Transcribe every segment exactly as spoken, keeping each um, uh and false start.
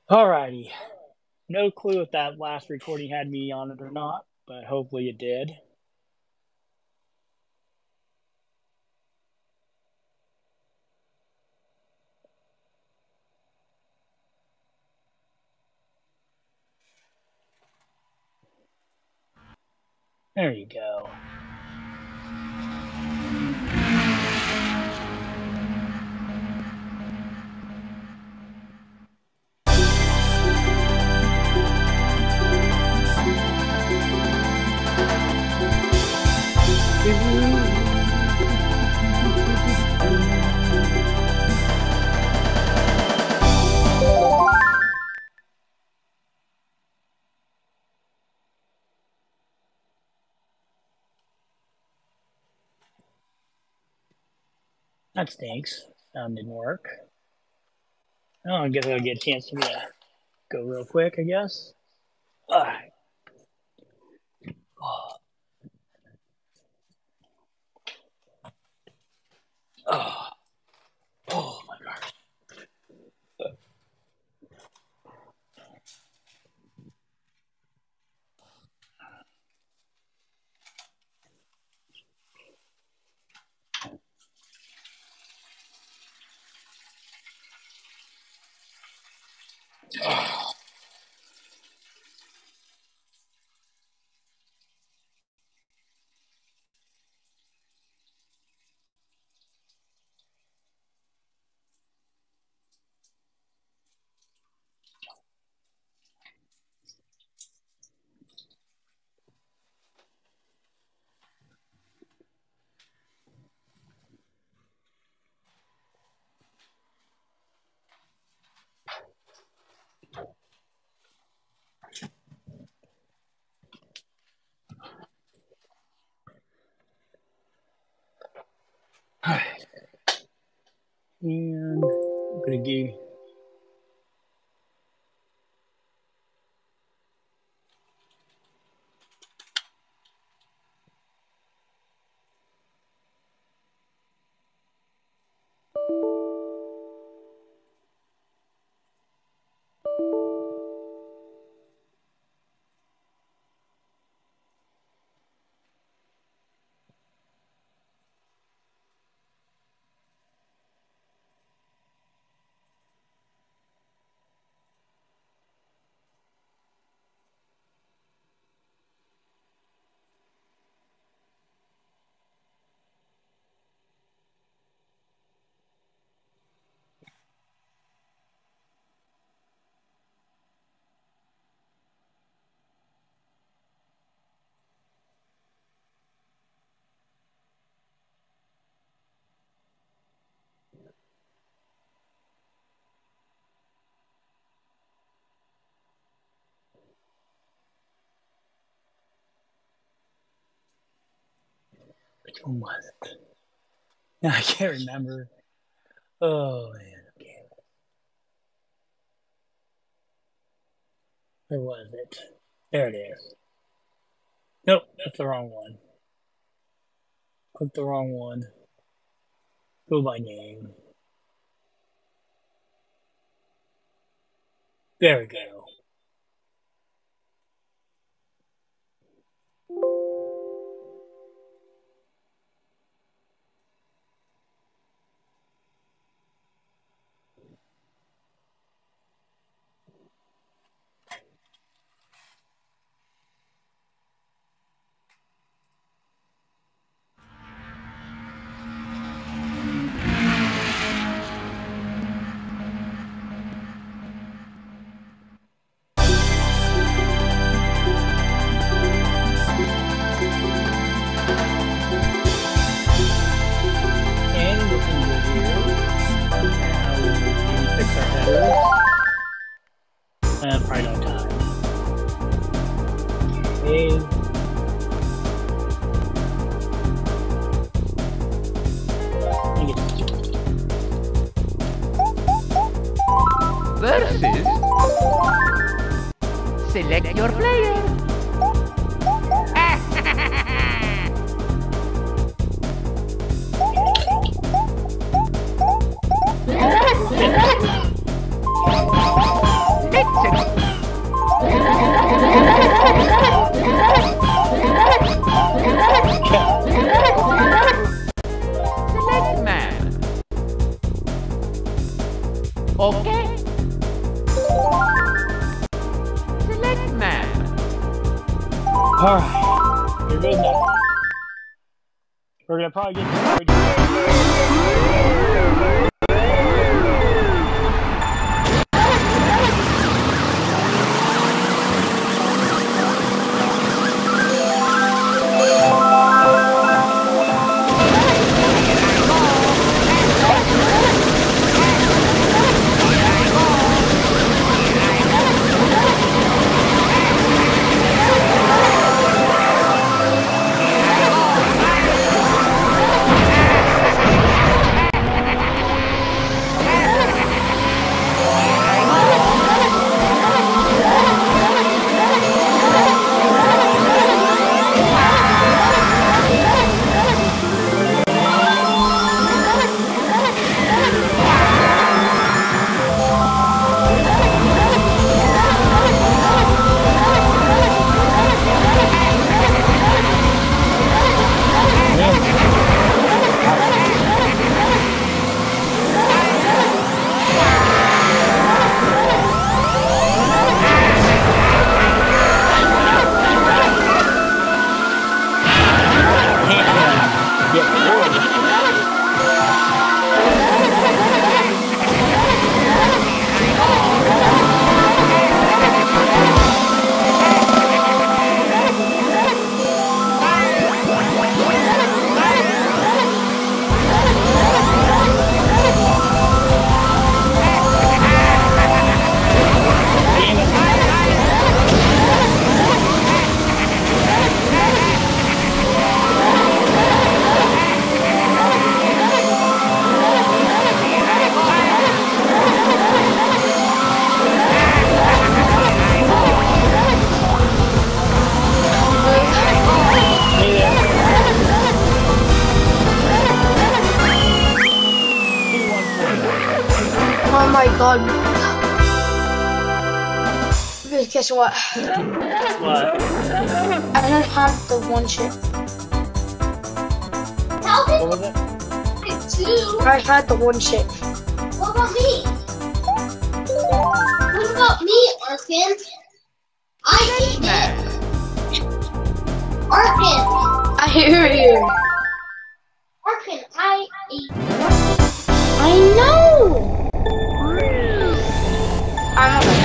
Alrighty. No clue if that last recording had me on it or not, but hopefully it did. There you go. That stinks. Sound didn't work. Oh, I guess I'll get a chance to uh, go real quick, I guess. All right. Oh. Oh. Oh my gosh. Oh. All right. And I'm going to give which one was it? I can't remember. Oh man. Okay. Where was it? There it is. Nope, that's the wrong one. Click the wrong one. Go by name. There we go. Uh, probably no time. Okay. Versus. Select your player. Let's Alright. Here goes nothing. We're gonna probably get married. Oh my god. Because guess what? What? I don't have the one chip. What was it? I had the one chip. What about me? What about me, Arkin? I ate it. Arkin! I hear you. Arkin, I ate it. I know. I'm not.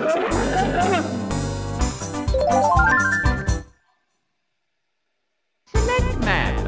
Select map.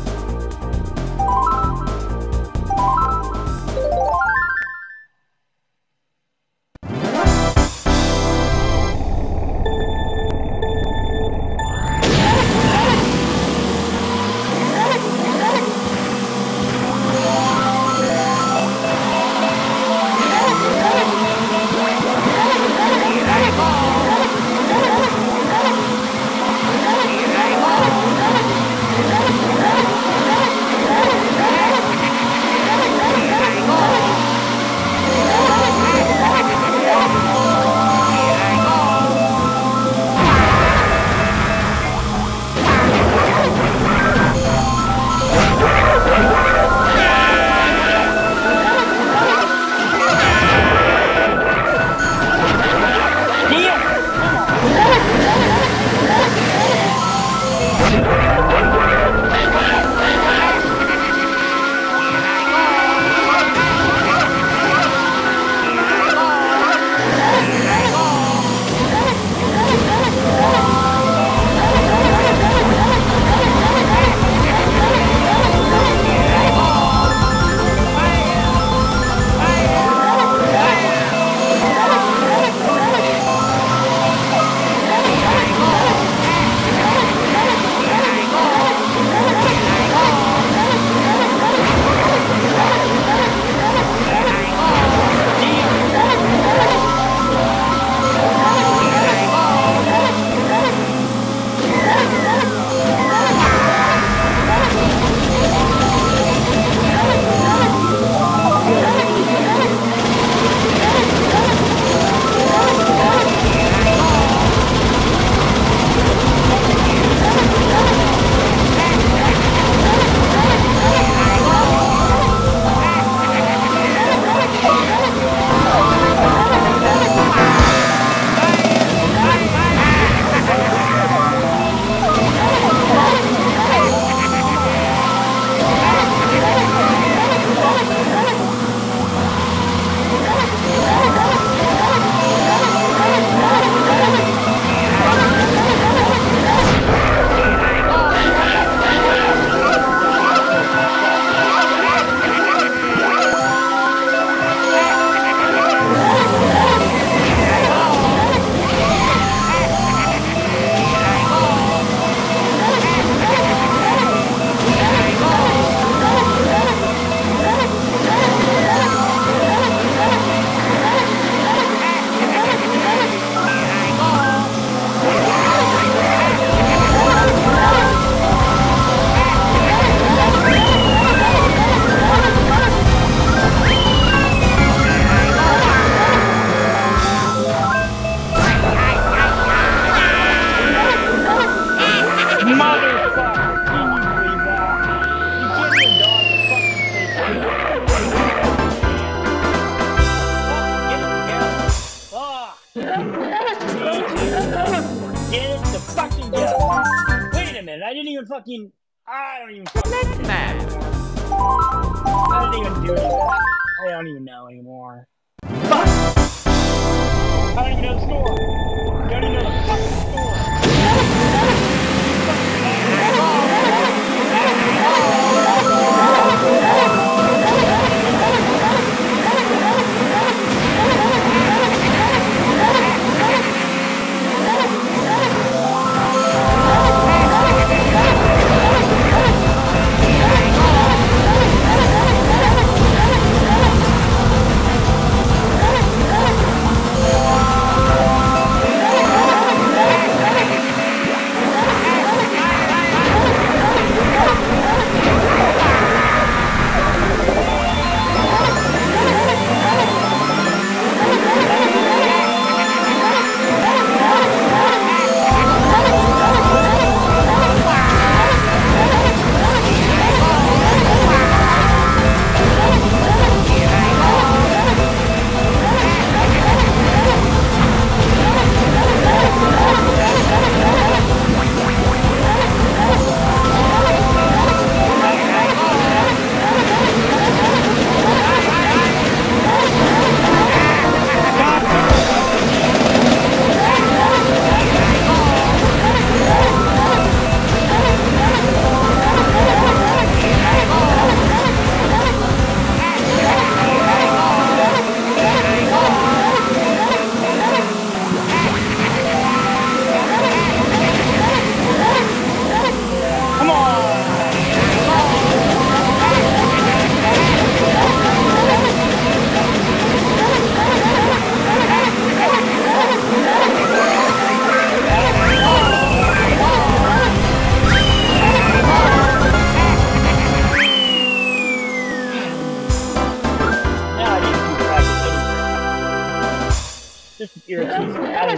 I didn't even fucking... I don't even fucking... Select map. I didn't even do anything. I don't even know anymore. Fuck! I don't even know the score. I don't even know the fucking score.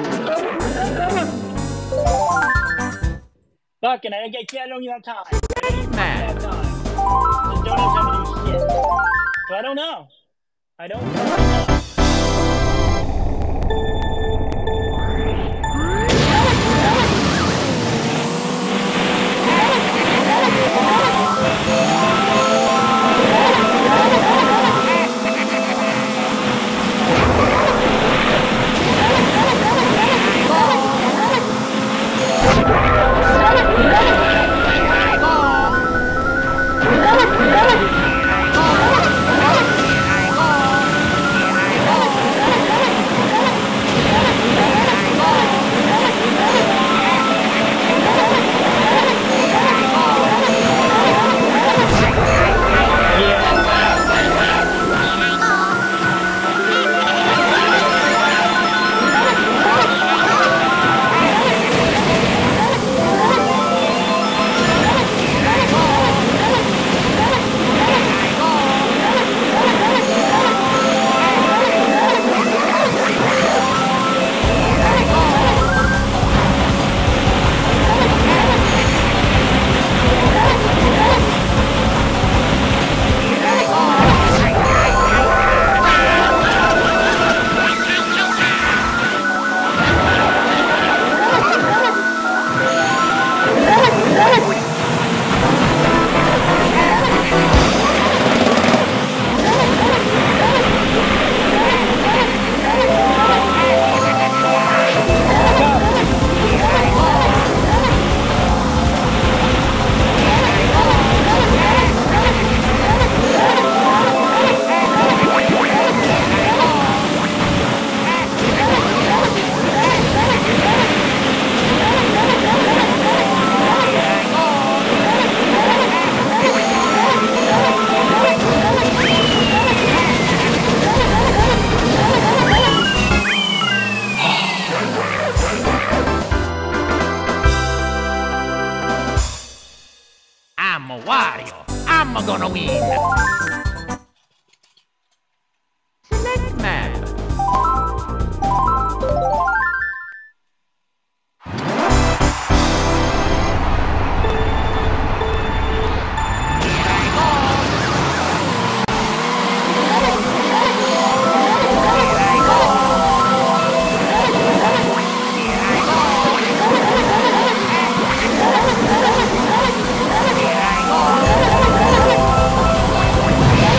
Fucking, I, I, I don't even have time. I don't even Mad. have time. Just don't have time to do shit. So I don't know. I don't know. I'm a Wario. I'm gonna win. Select map. Here I go.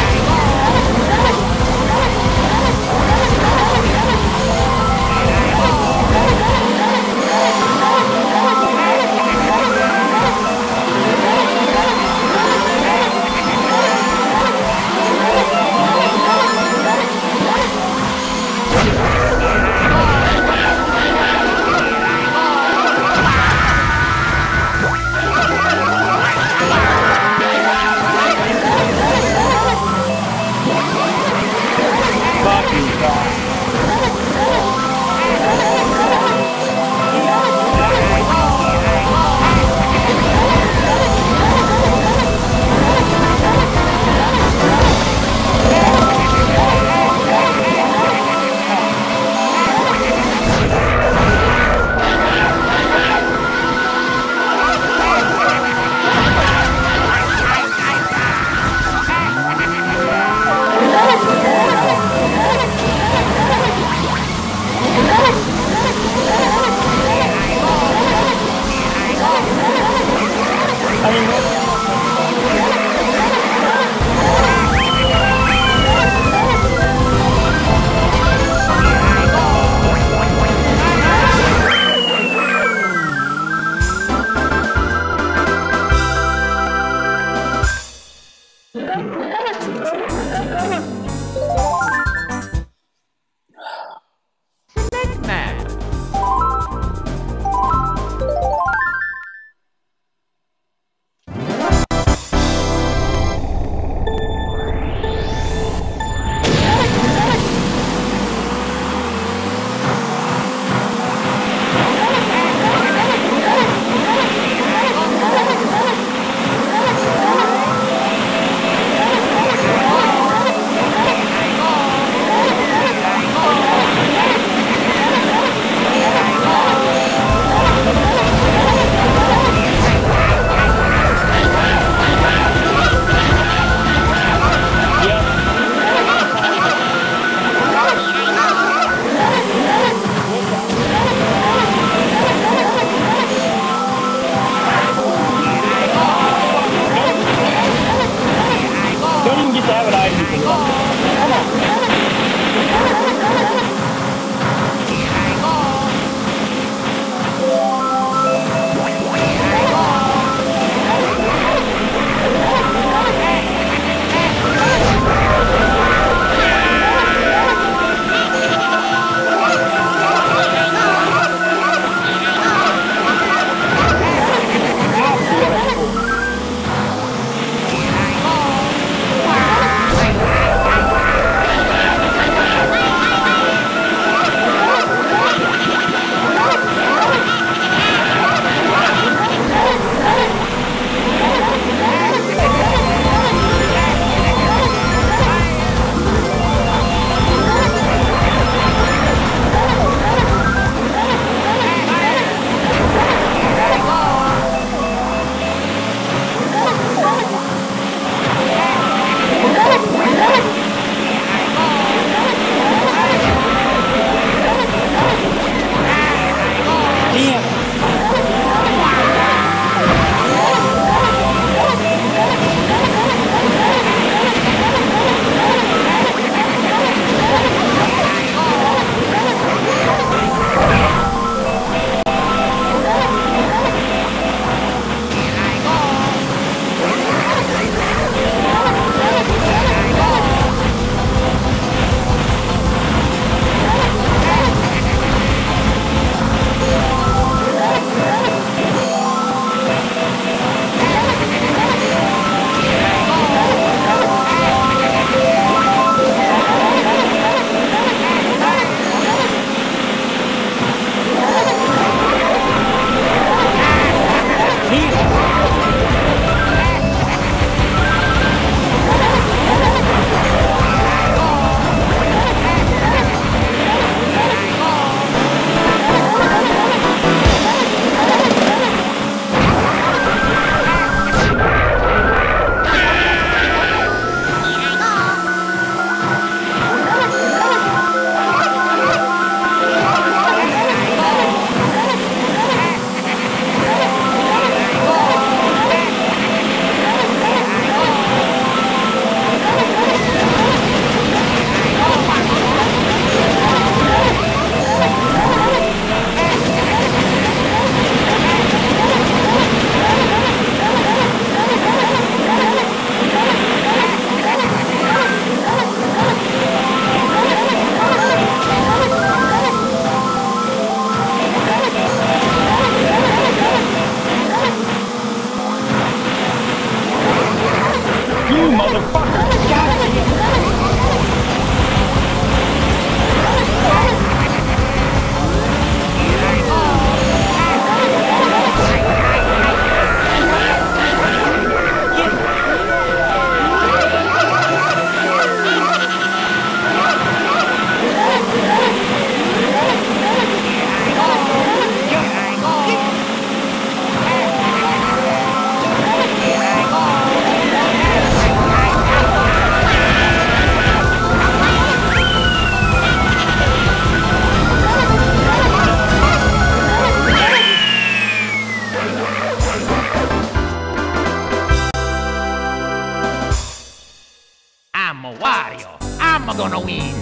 gonna win.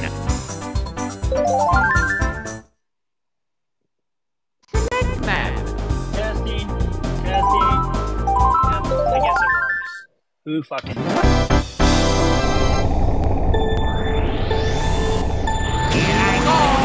Select map. Testing. Testing. Yep, I guess it works. Who fucking knows? Here I go.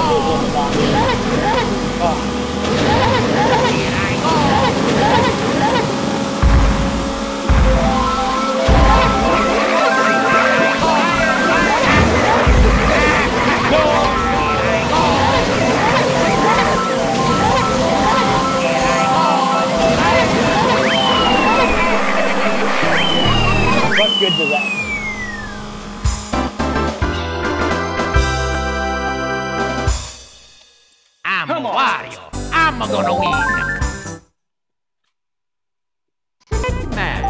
What good does that? I'm Wario. I'm gonna win. Man.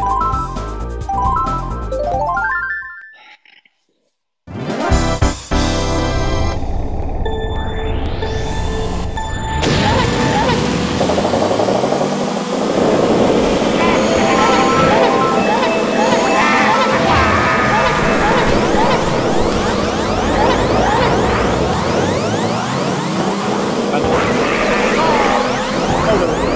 Oh,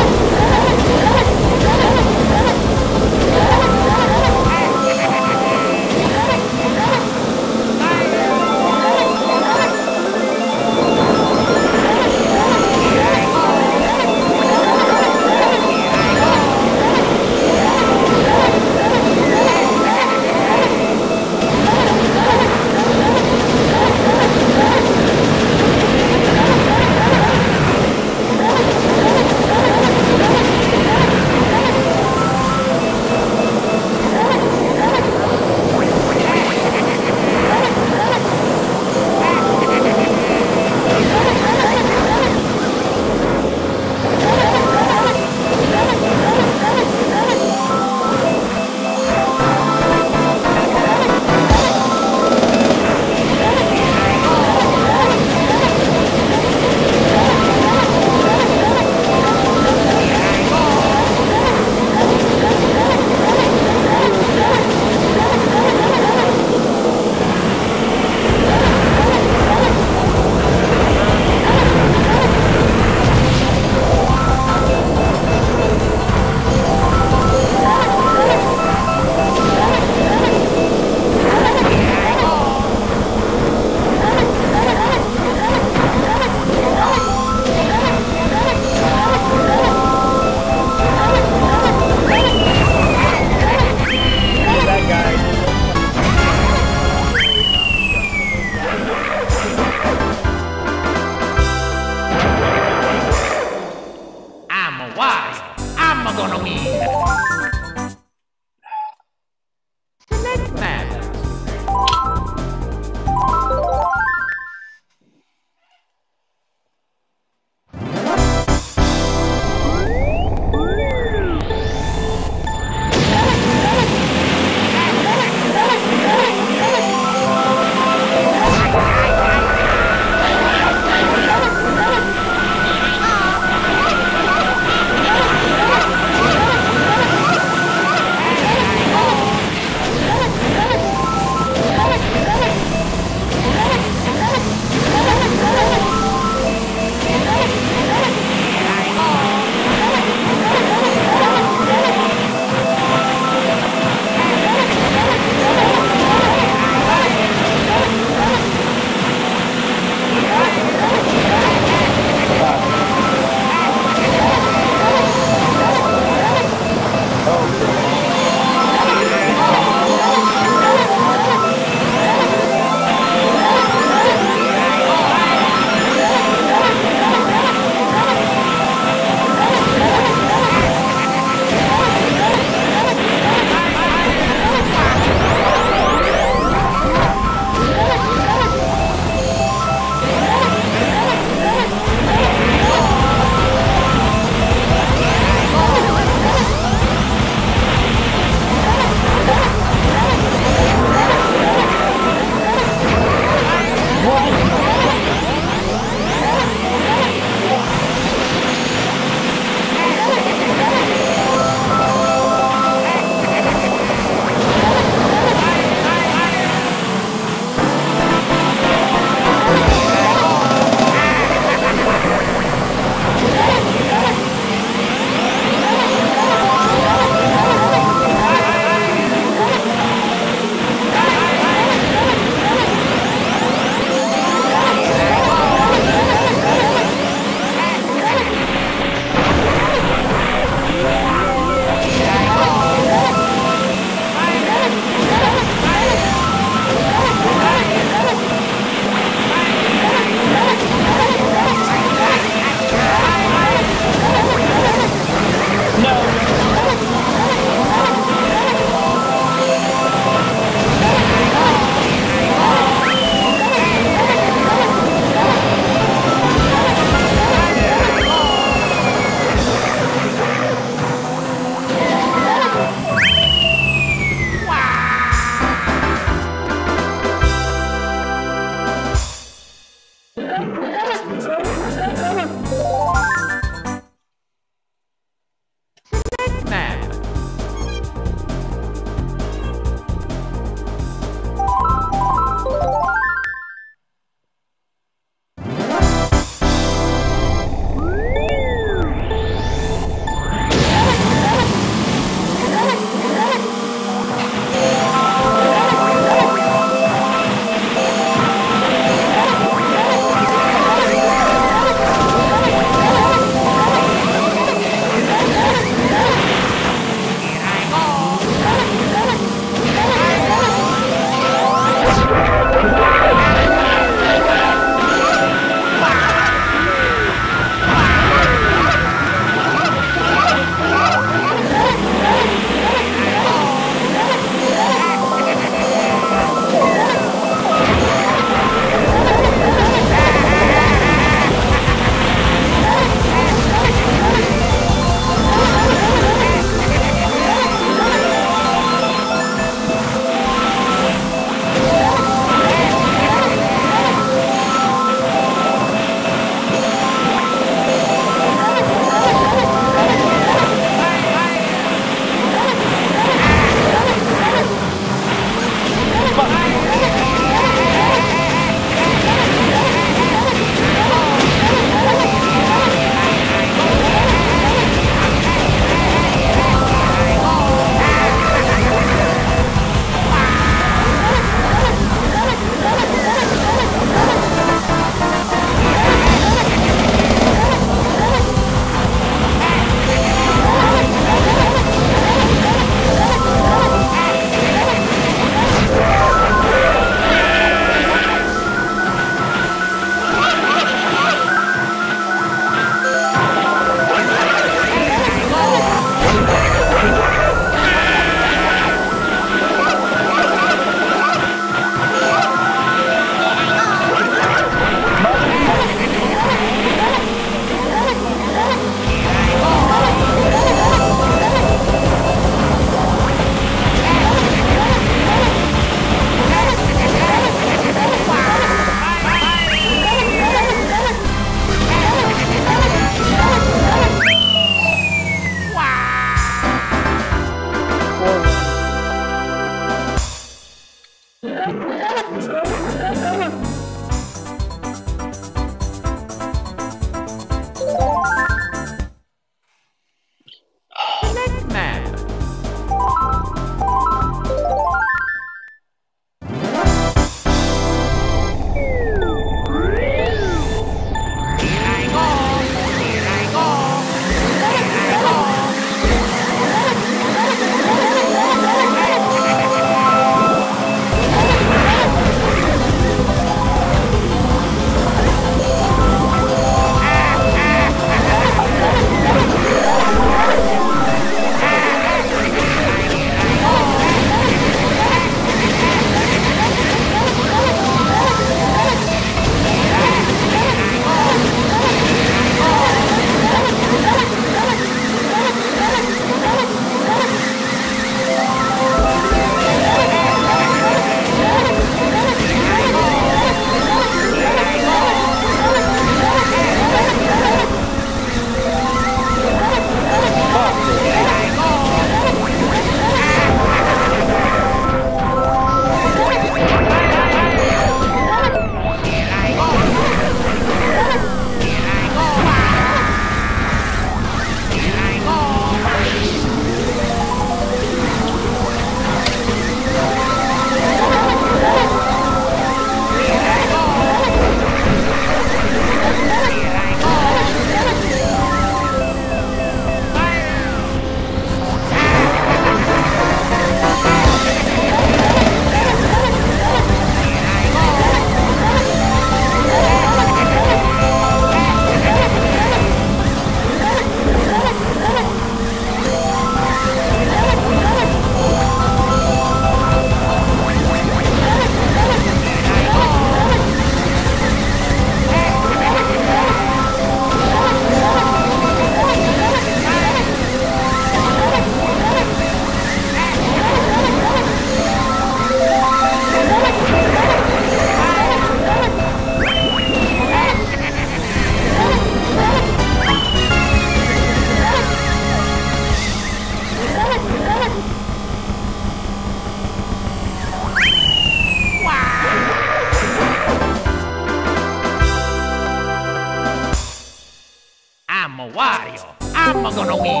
gonna win.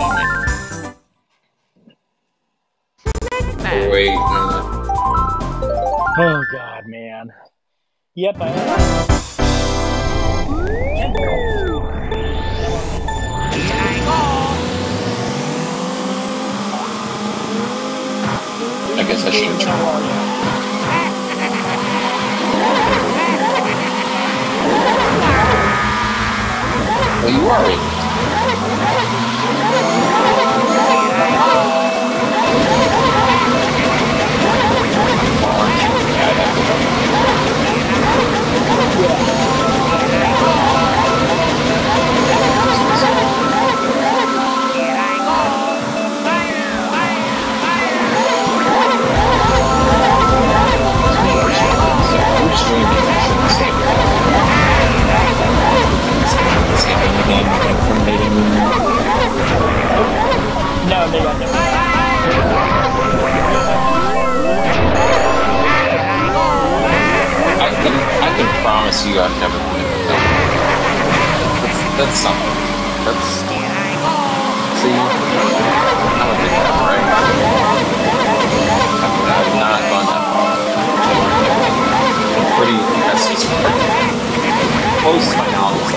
Wait, uh... Oh god, man. Yep, I have. Here I go. I guess I shouldn't try. Well, you are it. No, they got no. I can, I can promise you I've never been in a film. That's, that's something. That's... See? I don't think that, right? I've, I've not gone that far. I'm pretty... That's just pretty close to my knowledge.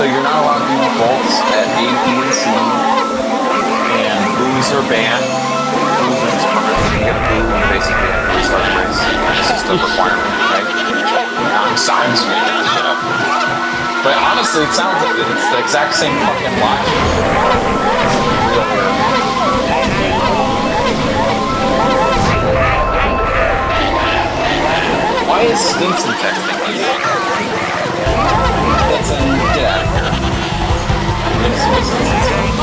you're not allowed to use bolts at A, B, and C, and buoys are banned. Buoys are just permanent. You get a buoy, you basically have to restart the race. It's just a requirement, right? I'm sorry, I'm just making that shit up. But honestly, it sounds like it's the exact same fucking logic. It's real weird. Why is Stinson texting me? That's a get out of here. Let's see what Stinson says.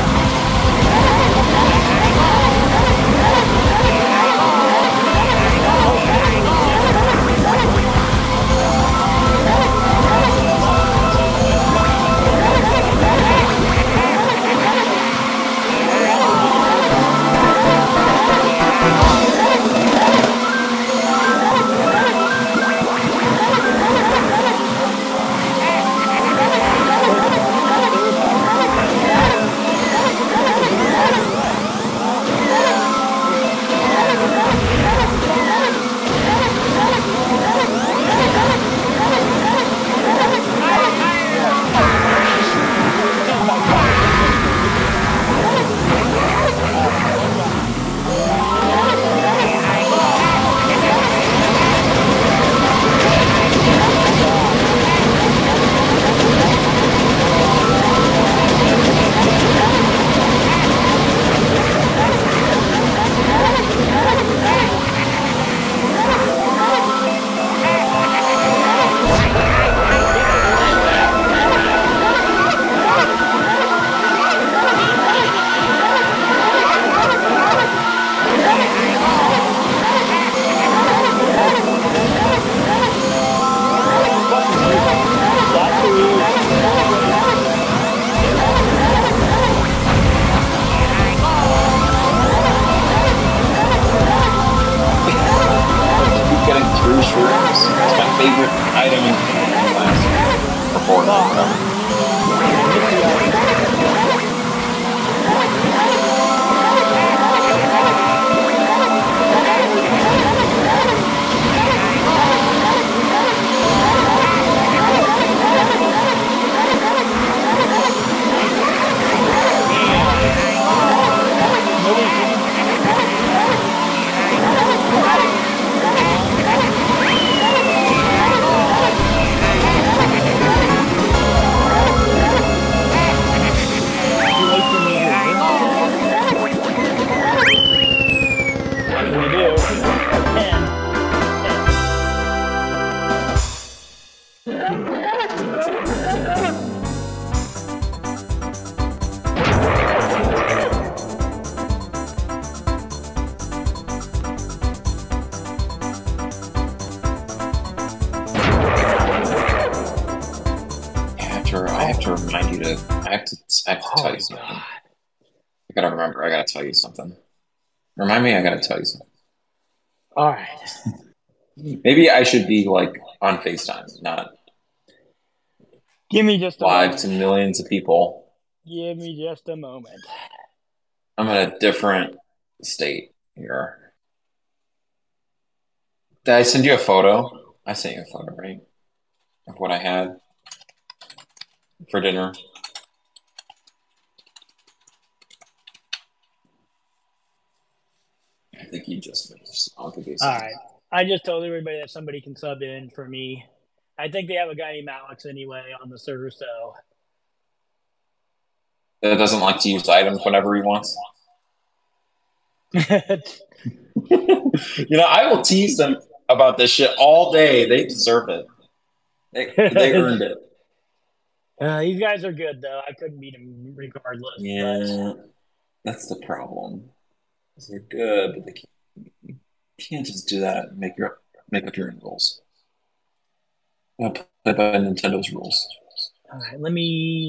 Favorite item in class or board or whatever. I have to remind you to. I have to. I have to Oh, tell you something. God. I gotta remember. I gotta tell you something. Remind me. I gotta tell you something. All right. Maybe I should be like on FaceTime, not Give me just a live moment. to millions of people. Give me just a moment. I'm in a different state here. Did I send you a photo? I sent you a photo, right? Of what I had for dinner. I think you just finished. I'll give you All some. right. I just told everybody that somebody can sub in for me. I think they have a guy named Alex anyway on the server, so. That doesn't like to use items whenever he wants. You know, I will tease them about this shit all day. They deserve it. They, they earned it. Uh, these guys are good, though. I couldn't beat them regardless. Yeah, but... that's the problem. They're good, but they can't, you can't just do that and make your make up your own rules. Play by Nintendo's rules. All right, let me